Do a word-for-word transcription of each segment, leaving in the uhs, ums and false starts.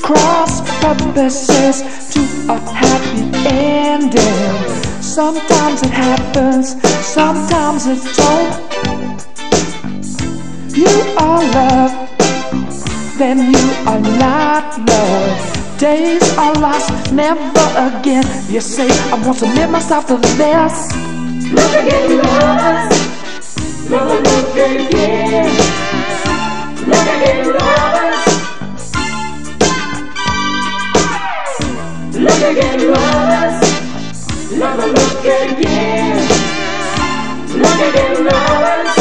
cross purposes to a happy ending. Sometimes it happens, sometimes it don't. You are love, then you are not love. Days are lost, never again. You say I want to live myself to this. Look again, lovers. Never look again. Look again, lovers. Look again, lovers. Never look again. Look again, lovers.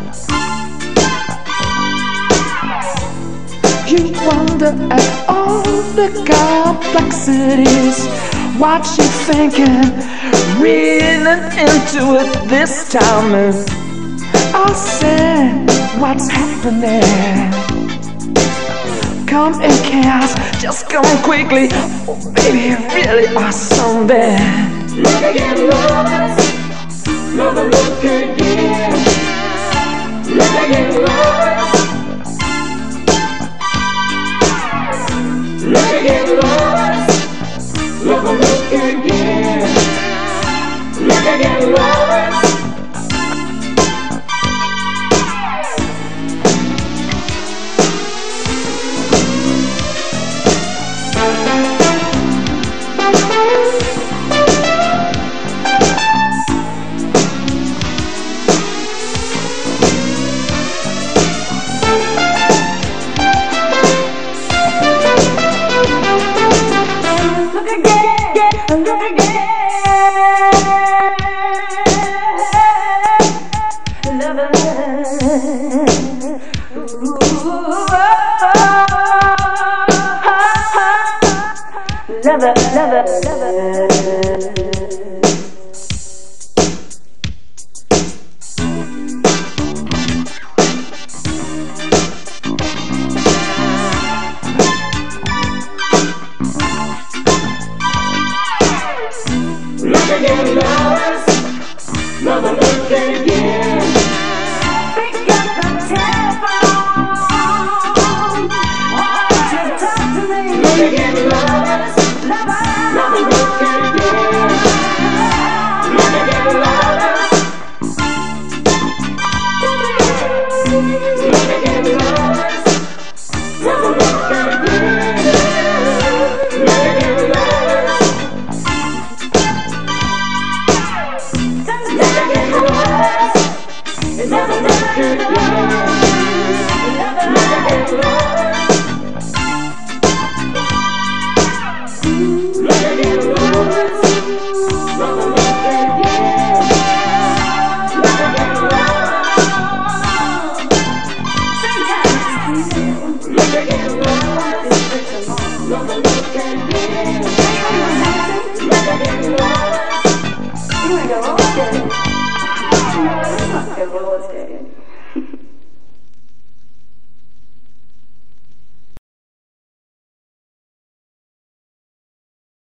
You wonder at all the complexities. What you thinking? Reading into it this time. I'll say what's happening. Come in chaos, just come quickly. Oh baby, you really are something. Look again, lovers. Never look again. Look again, lovers. Look again, lovers. Never look again. Look again, lovers. Look again. Lovers. Lover, lover, lover. Look again, lovers. Never look again. Pick up the telephone. Want to talk to me. Look again, lovers. Never look again. Look again, lovers. Look again, lovers. Never look again. Look again, lovers. Look again, lovers. Never look again. Look again, lovers. Look again, lovers. Never look again. Look again, lovers. Look again, lovers.